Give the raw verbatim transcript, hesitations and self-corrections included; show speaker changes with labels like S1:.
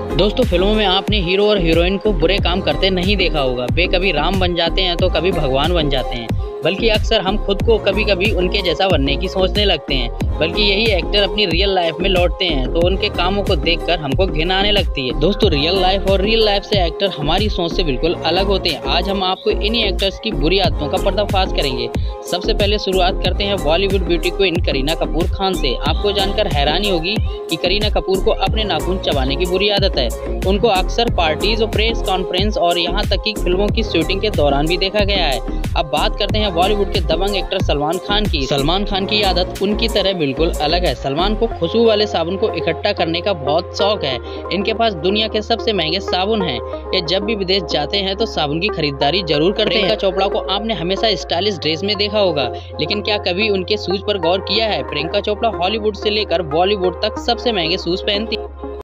S1: दोस्तों, फिल्मों में आपने हीरो और हीरोइन को बुरे काम करते नहीं देखा होगा। वे कभी राम बन जाते हैं तो कभी भगवान बन जाते हैं, बल्कि अक्सर हम खुद को कभी कभी उनके जैसा बनने की सोचने लगते हैं। बल्कि यही एक्टर अपनी रियल लाइफ में लौटते हैं तो उनके कामों को देखकर हमको घिन आने लगती है। दोस्तों, रियल लाइफ और रियल लाइफ से एक्टर हमारी सोच से बिल्कुल अलग होते हैं। आज हम आपको इन्हीं एक्टर्स की बुरी आदतों का पर्दाफाश करेंगे। सबसे पहले शुरुआत करते हैं Bollywood beauty queen Kareena Kapoor Khan से। आपको जानकर हैरानी होगी कि करीना कपूर को अपने नाखून चबाने की बुरी आदत है। उनको अक्सर पार्टीज और प्रेस कॉन्फ्रेंस और यहाँ तक कि फिल्मों की शूटिंग के दौरान भी देखा गया है। अब बात करते हैं बॉलीवुड के दबंग एक्टर सलमान खान की। सलमान खान की आदत उनकी तरह बिल्कुल अलग है। सलमान को खुशबू वाले साबुन को इकट्ठा करने का बहुत शौक है। इनके पास दुनिया के सबसे महंगे साबुन हैं। ये जब भी विदेश जाते हैं तो साबुन की खरीदारी जरूर करते हैं। प्रियंका चोपड़ा को आपने हमेशा स्टाइलिश ड्रेस में देखा होगा, लेकिन क्या कभी उनके शूज पर गौर किया है? प्रियंका चोपड़ा हॉलीवुड से लेकर बॉलीवुड तक सबसे महंगे शूज पहनती